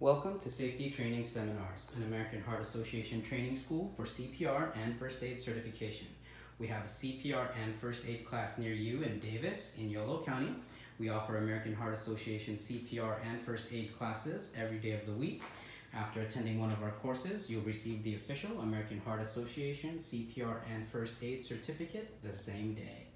Welcome to Safety Training Seminars, an American Heart Association training school for CPR and First Aid certification. We have a CPR and First Aid class near you in Davis, in Yolo County. We offer American Heart Association CPR and First Aid classes every day of the week. After attending one of our courses, you'll receive the official American Heart Association CPR and First Aid certificate the same day.